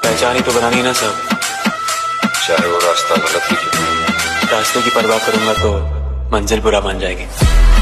पहचान ही तो बनानी ना सब, चाहे वो रास्ता गलत ही क्यों। रास्ते की परवाह करूंगा तो मंजिल बुरा मान जाएगी।